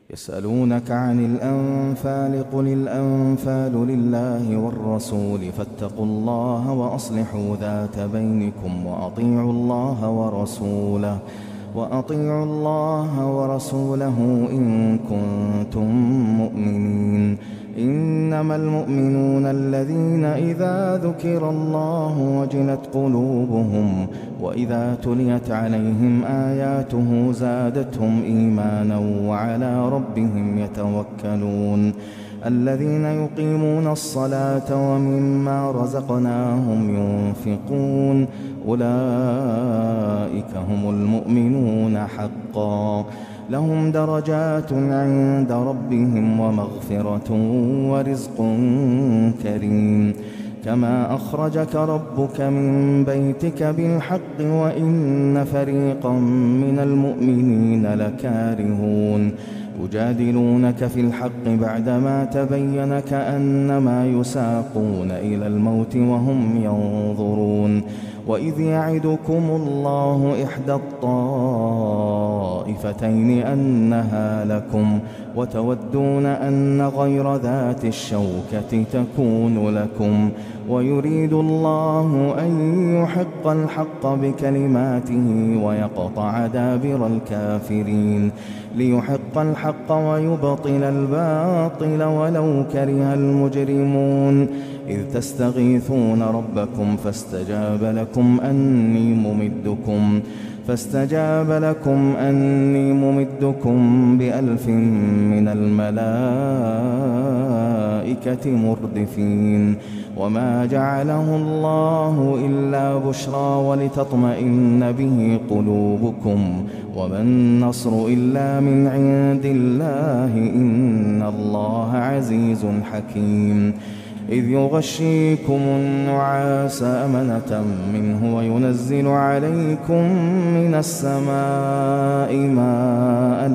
يسألونك عن الأنفال قل الأنفال لله والرسول فاتقوا الله وأصلحوا ذات بينكم وأطيعوا الله ورسوله إن كنتم مؤمنين. إنما المؤمنون الذين إذا ذكر الله وجلت قلوبهم وإذا تليت عليهم آياته زادتهم إيمانا وعلى ربهم يتوكلون. الذين يقيمون الصلاة ومما رزقناهم ينفقون أولئك هم المؤمنون حقا لهم درجات عند ربهم ومغفرة ورزق كريم. كما أخرجك ربك من بيتك بالحق وإن فريقا من المؤمنين لكارهون. يجادلونك في الحق بعدما تبين كأنما يساقون إلى الموت وهم ينظرون. وإذ يعدكم الله إحدى الطائفتين أنها لكم وتودون أن غير ذات الشوكة تكون لكم ويريد الله أن يحق الحق بكلماته ويقطع دابر الكافرين ليحق الحق ويبطل الباطل ولو كره المجرمون. إذ تستغيثون ربكم فاستجاب لكم أني ممدكم بألف من الملائكة مردفين. وما جعله الله إلا بشرى ولتطمئن به قلوبكم وما النصر إلا من عند الله إن الله عزيز حكيم. إذ يغشيكم النعاس أمنة منه وينزل عليكم من السماء ماء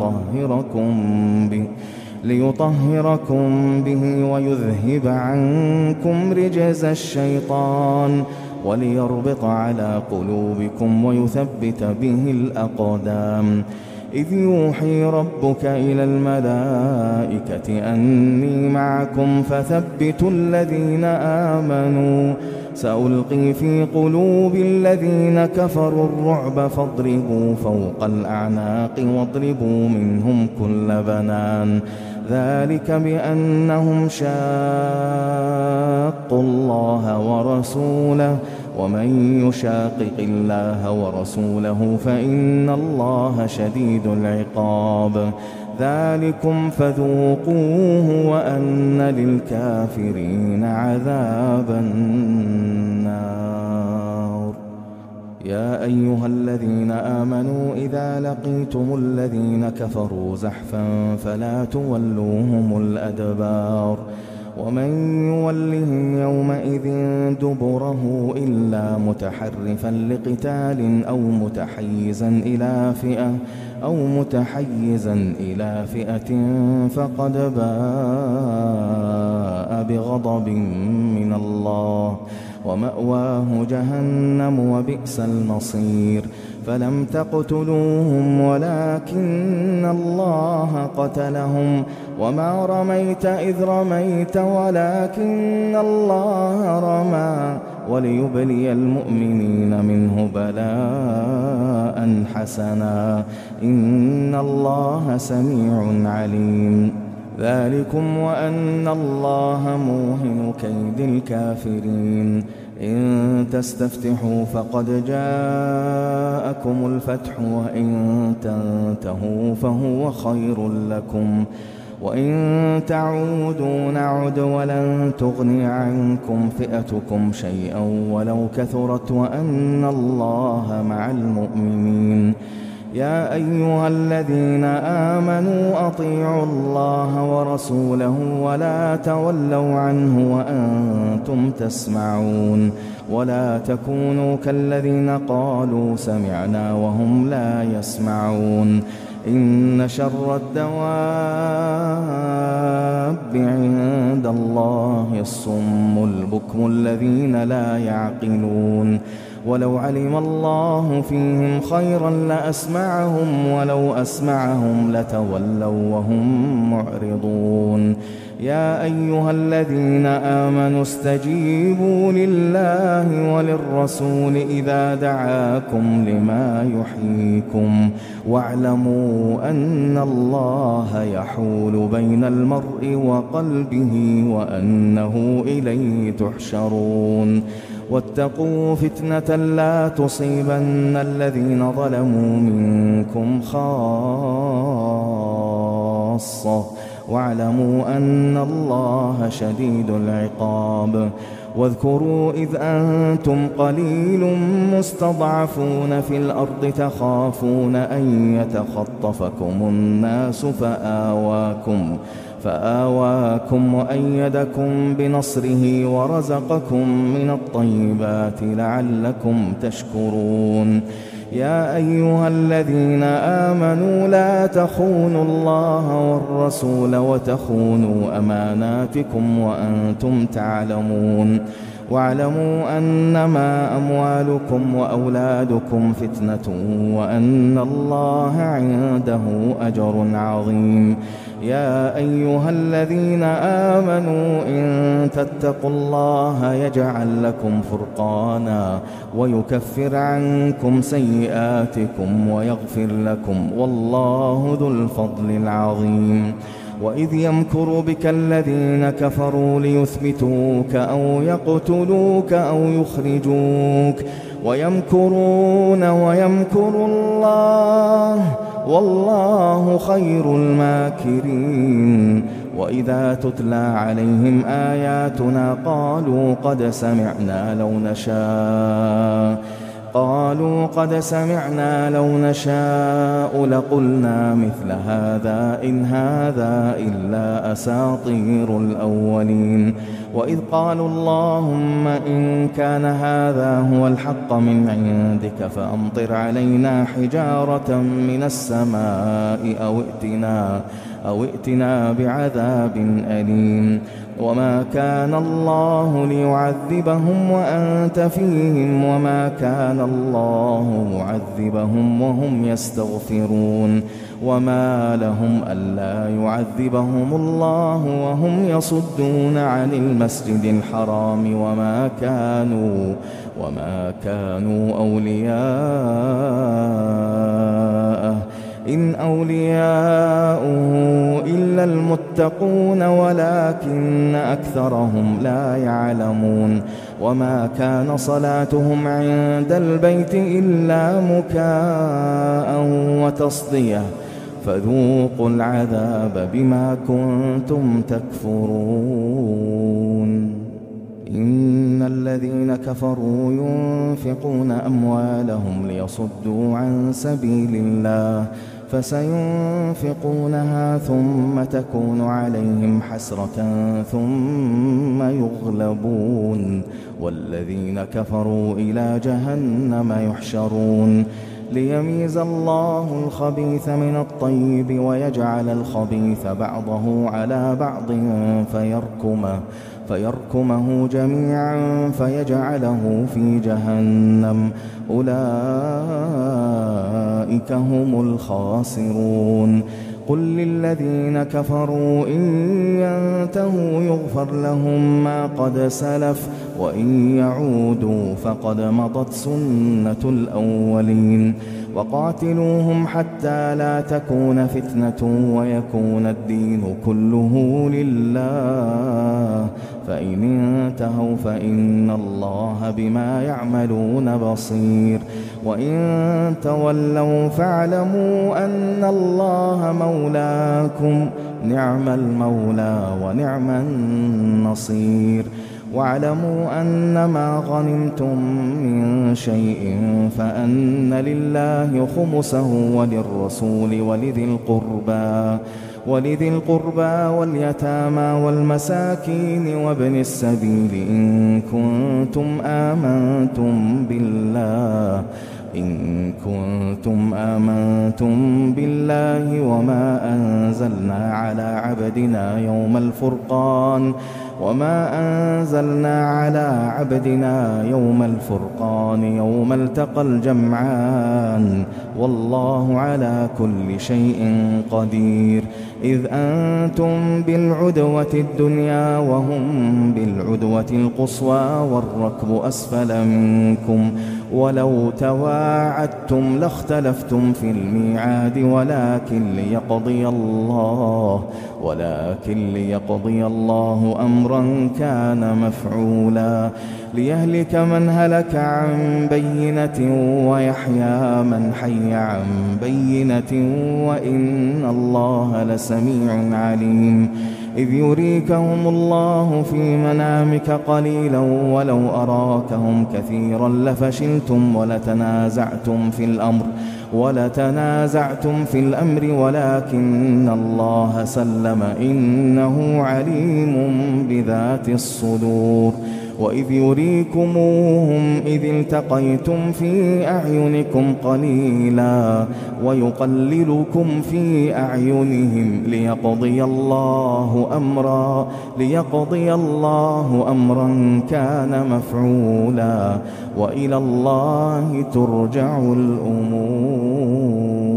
ليطهركم به ويذهب عنكم رجز الشيطان وليربط على قلوبكم ويثبت به الأقدام. إذ يوحي ربك إلى الملائكة أني معكم فثبتوا الذين آمنوا سألقي في قلوب الذين كفروا الرعب فاضربوا فوق الأعناق واضربوا منهم كل بنان. ذلك بأنهم شاقوا الله ورسوله ومن يشاقق الله ورسوله فإن الله شديد العقاب. ذلكم فذوقوه وأن للكافرين عذاب النار. يا أيها الذين آمنوا إذا لقيتم الذين كفروا زحفا فلا تولوهم الأدبار ومن يولهم يومئذ دبره إلا متحرفا لقتال أو متحيزا إلى فئة فقد باء بغضب من الله ومأواه جهنم وبئس المصير. فلم تقتلوهم ولكن الله قتلهم وما رميت إذ رميت ولكن الله رمى وليبلي المؤمنين منه بلاء حسنا إن الله سميع عليم. ذلكم وأن الله موهن كيد الكافرين. إن تستفتحوا فقد جاءكم الفتح وإن تنتهوا فهو خير لكم وإن تعودوا نعد ولن تغني عنكم فئتكم شيئا ولو كثرت وأن الله مع المؤمنين. يا أيها الذين آمنوا أطيعوا الله ورسوله ولا تولوا عنه وأنتم تسمعون ولا تكونوا كالذين قالوا سمعنا وهم لا يسمعون. إن شر الدواب عند الله الصم البكم الذين لا يعقلون ولو علم الله فيهم خيرا لأسمعهم ولو أسمعهم لتولوا وهم معرضون يا أيها الذين آمنوا استجيبوا لله وللرسول إذا دعاكم لما يحييكم واعلموا أن الله يحول بين المرء وقلبه وأنه إليه تحشرون واتقوا فتنة لا تصيبن الذين ظلموا منكم خاصة واعلموا أن الله شديد العقاب واذكروا إذ أنتم قليل مستضعفون في الأرض تخافون أن يتخطفكم الناس فآواكم وأيدكم بنصره ورزقكم من الطيبات لعلكم تشكرون يا أيها الذين آمنوا لا تخونوا الله والرسول وتخونوا أماناتكم وأنتم تعلمون واعلموا أنما أموالكم وأولادكم فتنة وأن الله عنده أجر عظيم يا أيها الذين آمنوا إن تتقوا الله يجعل لكم فرقانا ويكفر عنكم سيئاتكم ويغفر لكم والله ذو الفضل العظيم وإذ يمكر بك الذين كفروا ليثبتوك أو يقتلوك أو يخرجوك ويمكرون ويمكر الله والله خير الماكرين وإذا تتلى عليهم آياتنا قالوا قد سمعنا لو نشاء لقلنا مثل هذا إن هذا إلا أساطير الأولين وإذ قالوا اللهم إن كان هذا هو الحق من عندك فأمطر علينا حجارة من السماء أو ائتنا بعذاب أليم وما كان الله ليعذبهم وأنت فيهم وما كان الله معذبهم وهم يستغفرون وما لهم ألا يعذبهم الله وهم يصدون عن المسجد الحرام وما كانوا أولياءه إن أولياؤه إلا المتقون ولكن أكثرهم لا يعلمون وما كان صلاتهم عند البيت إلا مكاء وتصدية فذوقوا العذاب بما كنتم تكفرون إن الذين كفروا ينفقون أموالهم ليصدوا عن سبيل الله فسينفقونها ثم تكون عليهم حسرة ثم يغلبون والذين كفروا إلى جهنم يحشرون ليميز الله الخبيث من الطيب ويجعل الخبيث بعضه على بعض فيركمه جميعا فيجعله في جهنم أولئك هم الخاسرون قل للذين كفروا إن ينتهوا يغفر لهم ما قد سلف وإن يعودوا فقد مضت سنة الأولين وقاتلوهم حتى لا تكون فتنة ويكون الدين كله لله فإن انتهوا فإن الله بما يعملون بصير وإن تولوا فاعلموا أن الله مولاكم نعم المولى ونعم النصير واعلموا أنما غنمتم من شيء فأن لله خمسه وللرسول ولذي القربى واليتامى والمساكين وابن السبيل إن كنتم آمنتم بالله وما أنزلنا على عبدنا وما أنزلنا على عبدنا يوم الفرقان يوم التقى الجمعان والله على كل شيء قدير. إذ أنتم بالعدوة الدنيا وهم بالعدوة القصوى والركب أسفل منكم ولو تواعدتم لاختلفتم في الميعاد ولكن ليقضي الله أمرا كان مفعولا ليهلك من هلك عن بينة ويحيى من حي عن بينة وإن الله لسميع عليم. إذ يريكهم الله في منامك قليلا ولو أراكهم كثيرا لفشلتم ولتنازعتم في الأمر ولكن الله سلم إنه عليم بذات الصدور. وإذ يريكموهم إذ التقيتم في أعينكم قليلا ويقللكم في أعينهم ليقضي الله أمرا كان مفعولا وإلى الله ترجع الأمور.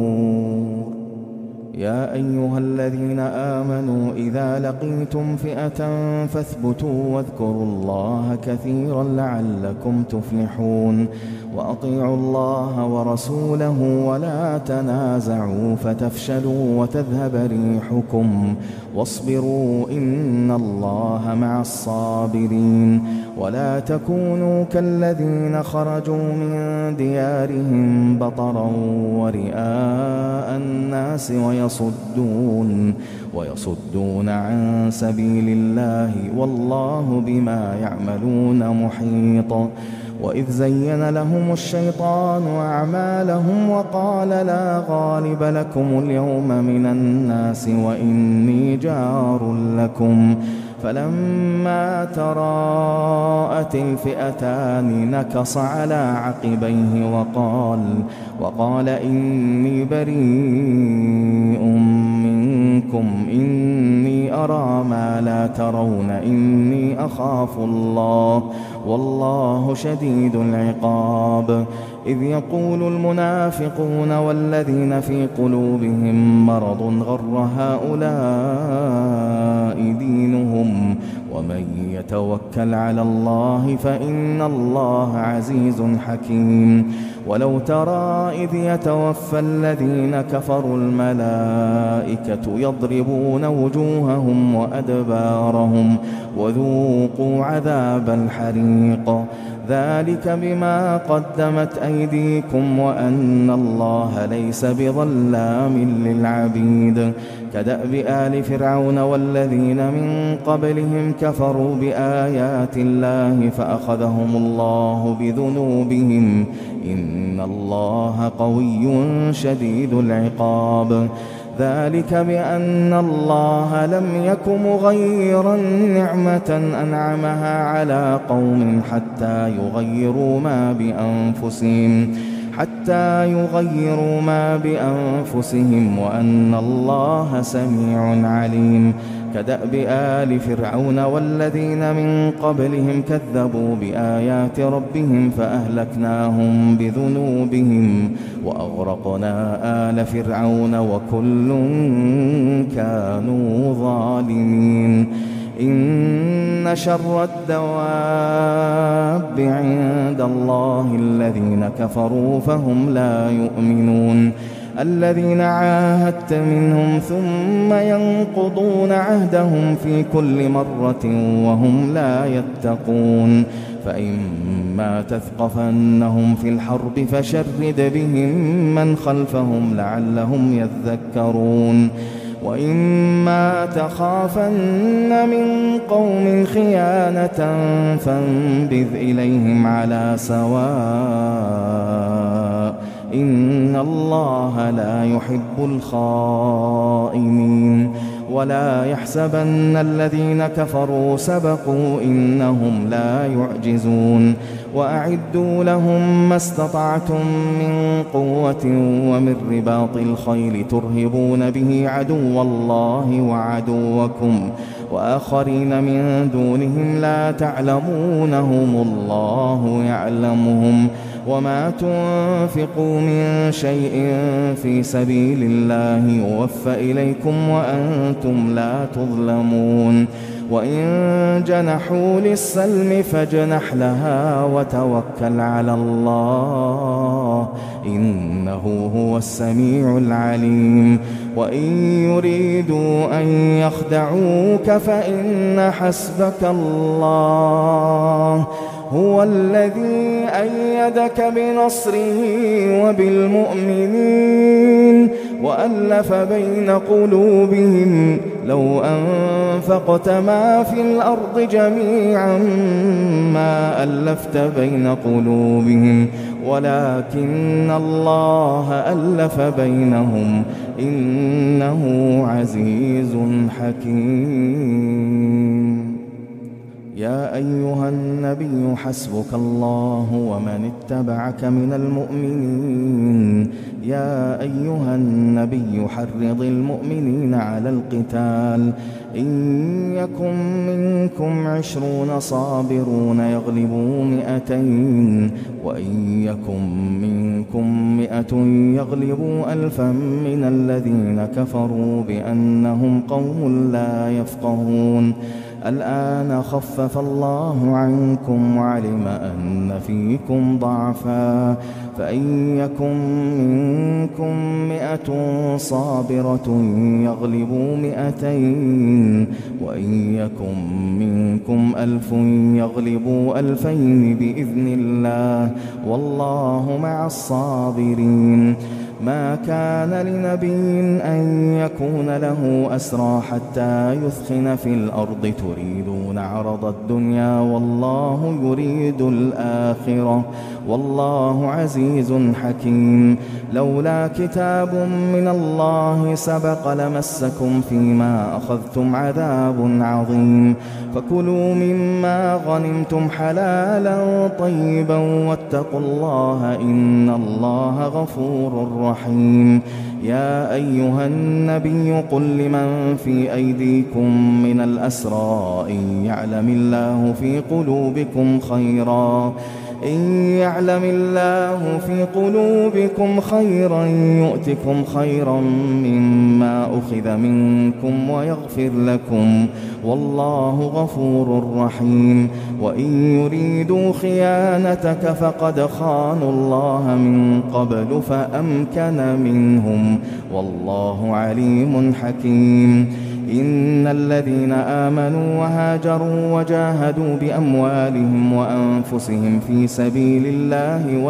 يا أيها الذين آمنوا إذا لقيتم فئة فاثبتوا واذكروا الله كثيرا لعلكم تفلحون. وأطيعوا الله ورسوله ولا تنازعوا فتفشلوا وتذهب ريحكم واصبروا إن الله مع الصابرين. ولا تكونوا كالذين خرجوا من ديارهم بطرا ورئاء الناس ويصدون عن سبيل الله والله بما يعملون محيط. وإذ زين لهم الشيطان أعمالهم وقال لا غالب لكم اليوم من الناس وإني جار لكم فلما تراءت الفئتان نكص على عقبيه وقال إني بريء منكم إني أرى ما لا ترون إني أخاف الله والله شديد العقاب. إذ يقول المنافقون والذين في قلوبهم مرض غر هؤلاء دينهم ومن يتوكل على الله فإن الله عزيز حكيم. ولو ترى إذ يتوفى الذين كفروا الملائكة يضربون وجوههم وأدبارهم وذوقوا عذاب الحريق ذلك بما قدمت أيديكم وأن الله ليس بظلام للعبيد. كدأب آل فرعون والذين من قبلهم كفروا بآيات الله فأخذهم الله بذنوبهم إن الله قوي شديد العقاب. ذلك بأن الله لم يك مغيرا نعمة أنعمها على قوم حتى يغيروا ما بأنفسهم وأن الله سميع عليم. كدأب آل فرعون والذين من قبلهم كذبوا بآيات ربهم فأهلكناهم بذنوبهم وأغرقنا آل فرعون وكل كانوا ظالمين. إن شر الدواب عند الله الذين كفروا فهم لا يؤمنون. الذين عاهدت منهم ثم ينقضون عهدهم في كل مرة وهم لا يتقون. فإما تثقفنهم في الحرب فشرد بهم من خلفهم لعلهم يذكرون. وإما تخافن من قوم خيانة فانبذ إليهم على سواء إن الله لا يحب الخائنين. ولا يحسبن الذين كفروا سبقوا إنهم لا يعجزون وأعدوا لهم ما استطعتم من قوة ومن رباط الخيل ترهبون به عدو الله وعدوكم وآخرين من دونهم لا تعلمونهم الله يعلمهم وما تنفقوا من شيء في سبيل الله يوفى إليكم وأنتم لا تظلمون وإن جنحوا للسلم فاجنح لها وتوكل على الله إنه هو السميع العليم وإن يريدوا أن يخدعوك فإن حسبك الله هو الذي أيدك بنصره وبالمؤمنين وألف بين قلوبهم لو أنفقت ما في الأرض جميعا ما ألفت بين قلوبهم ولكن الله ألف بينهم إنه عزيز حكيم. يا أيها النبي حسبك الله ومن اتبعك من المؤمنين يا أيها النبي حرض المؤمنين على القتال إن يكن منكم 20 صابرون يغلبوا 200 وإن يكن منكم 100 يغلبوا 1000 من الذين كفروا بأنهم قوم لا يفقهون الآن خفف الله عنكم وعلم أن فيكم ضعفا فإن يكن منكم 100 صابرة يغلبوا 200 وإن يكن منكم 1000 يغلبوا 2000 بإذن الله والله مع الصابرين. ما كان لنبي أن يكون له أسرى حتى يثخن في الأرض تريدون عرض الدنيا والله يريد الآخرة والله عزيز حكيم. لولا كتاب من الله سبق لمسكم فيما أخذتم عذاب عظيم فكلوا مما غنمتم حلالا طيبا واتقوا الله إن الله غفور رحيم. يا أيها النبي قل لمن في أيديكم من الأسرى إن يعلم الله في قلوبكم خيرا يؤتكم خيرا مما أخذ منكم ويغفر لكم والله غفور رحيم. وإن يريدوا خيانتك فقد خانوا الله من قبل فأمكن منهم والله عليم حكيم. إن الذين آمنوا وهاجروا وجاهدوا بأموالهم وأنفسهم في سبيل الله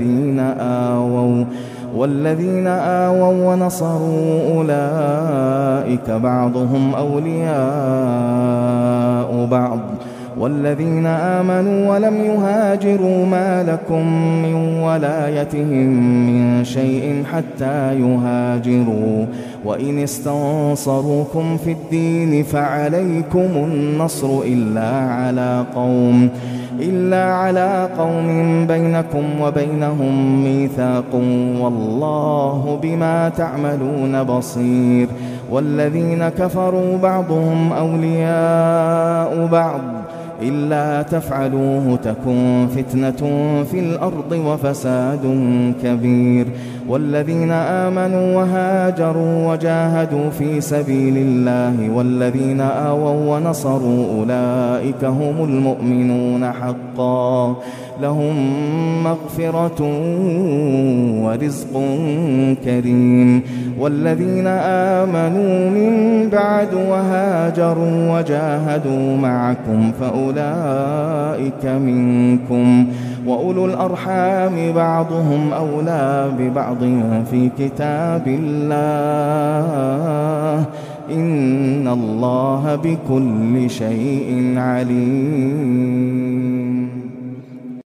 والذين آووا ونصروا أولئك بعضهم أولياء بعض والذين آمنوا ولم يهاجروا ما لكم من ولايتهم من شيء حتى يهاجروا وإن استنصروكم في الدين فعليكم النصر إلا على قوم بينكم وبينهم ميثاق والله بما تعملون بصير. والذين كفروا بعضهم أولياء بعض إلا تفعلوه تكن فتنة في الأرض وفساد كبير. والذين آمنوا وهاجروا وجاهدوا في سبيل الله والذين آووا ونصروا أولئك هم المؤمنون حقا لهم مغفرة ورزق كريم. والذين آمنوا من بعد وهاجروا وجاهدوا معكم فأولئك منكم وأولو الأرحام بعضهم أولى ببعض في كتاب الله إن الله بكل شيء عليم.